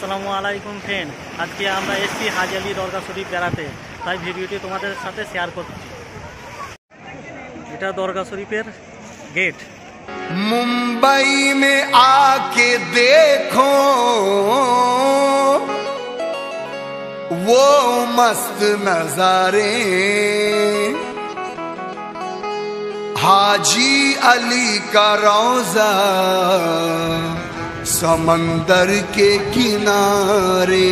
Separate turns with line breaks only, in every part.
আসসালামু আলাইকুম ফ্রেন্ড, আজকে আমরা এসেছি হাজি আলী দরগা শরীফ বেড়াতে, তাই ভিডিওটি তোমাদের সাথে শেয়ার করছি। এটা দরগা শরীফের গেট।
मुंबई में आके देखो वो मस्त नजारे, हाजी अली का रौजा समंदर के किनारे।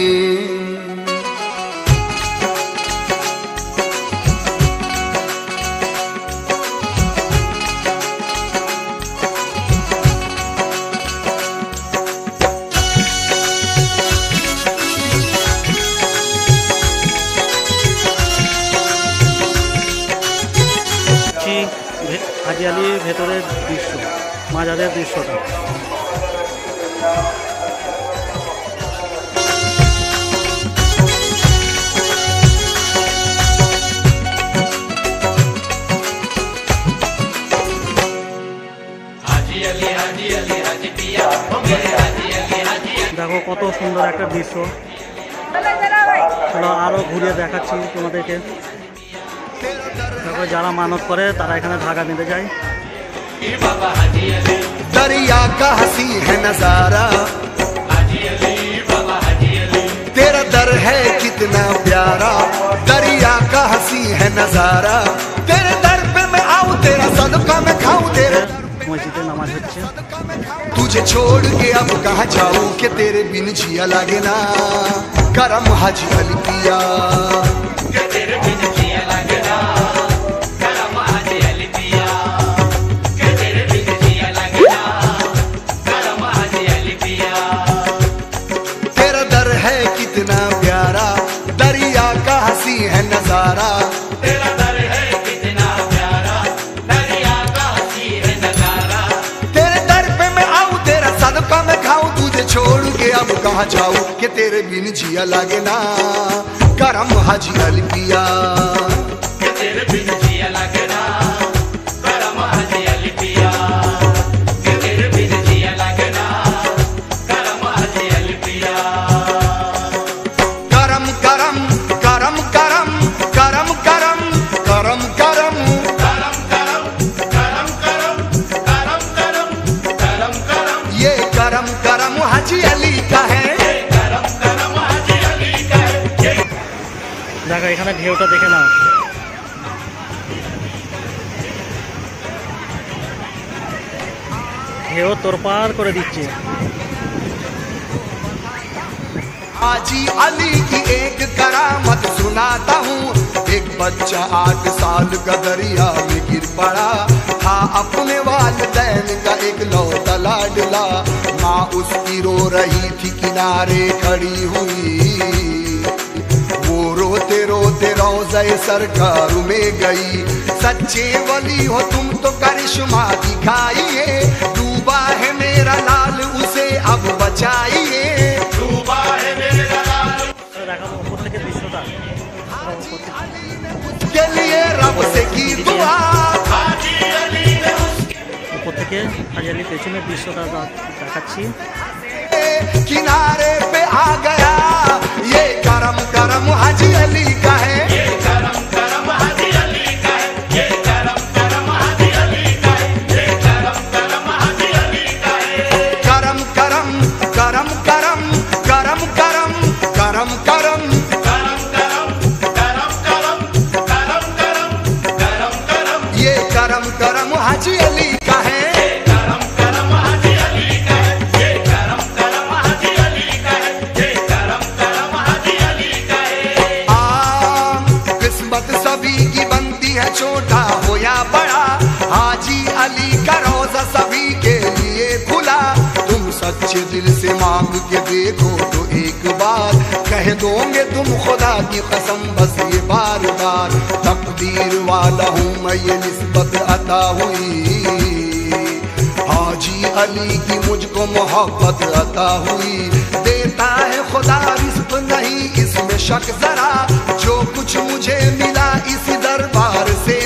হাজি আলীর ভেতরের দৃশ্য, মাজারের দৃশ্যটা। দেখো কত সুন্দর একটা দৃশ্য। চলো আরো ঘুরে দেখাচ্ছি তোমাদেরকে। দেখো যারা মানত করে তারা এখানে ধাগা নিতে যায়।
दरिया का हसी है नजारा, तेरा दर है कितना प्यारा। दरिया का हसी है नजारा, तेरे दर पे मैं आऊं, तेरा सदका मैं खाऊं। तेरे
मस्जिदे नमाज হচ্ছে।
तुझे छोड़ के अब कहाँ जाऊं कि तेरे बिन जिया लागे ना। करम हाजी अली पिया, है नजारा। तेरा दर है कितना प्यारा, दरिया का हसी है नजारा। तेरे दर पे मैं आऊं, तेरा सदका मैं खाऊं। तुझे छोड़ के अब कहाँ जाऊं कि तेरे बिन जिया लागे ना। करम हाजी अली पिया, कि तेरे बिन जिया लागे ना। करम हाजी अली पिया, कि तेरे बिन जिया लागे ना। करम हाजी अली पिया। करम करम करम करम करम करम करम करम करम करम करम करम करम करम करम करम। ये करम करम हाजी अली का है, करम करम हाजी अली का है।
দেখো এখানে ঢেউটা দেখে নাও। ঢেউ তোরপার করে দিচ্ছে।
हाजी अली की एक करामत सुनाता हूँ। एक बच्चा 8 साल का दरिया में गिर पड़ा था, अपने वालिदैन का एक लौता लाडला। माँ उसकी रो रही थी किनारे खड़ी हुई, वो रोते रोते रौज़े सरकार में गई। सच्चे वली हो तुम तो करिश्मा दिखाइए, डूबा है मेरा लाल उसे अब बचाइए। डूबा है मेरा लाल, के लिए रब से की दुआ। हाजी अली ने
উপর থেকে হাজি আলীর পেছনের দৃশ্যটা দেখাচ্ছি।
किनारे पे आ गया, ये करम करम हाजी अली का है। ये करम करम हाजी अली का है, ये करम करम हाजी अली का है, ये करम करम हाजी अली का है। करम करम करम करम करम करम करम करम करम करम करम करम करम करम करम करम। ये करम करम हाजी अली का है। छोटा हो या बड़ा, हाजी अली का रोजा सभी के लिए खुला। तुम सच्चे दिल से मांग के देखो तो एक बार कह दोगे तुम खुदा की कसम बस ये बार बार। तकदीर वाला हूँ मैं ये निस्बत अता हुई, हाजी अली की मुझको मोहब्बत अता हुई। देता है खुदा रिज़्क़ नहीं इसमें शक जरा, जो कुछ मुझे मिला इसी दरबार से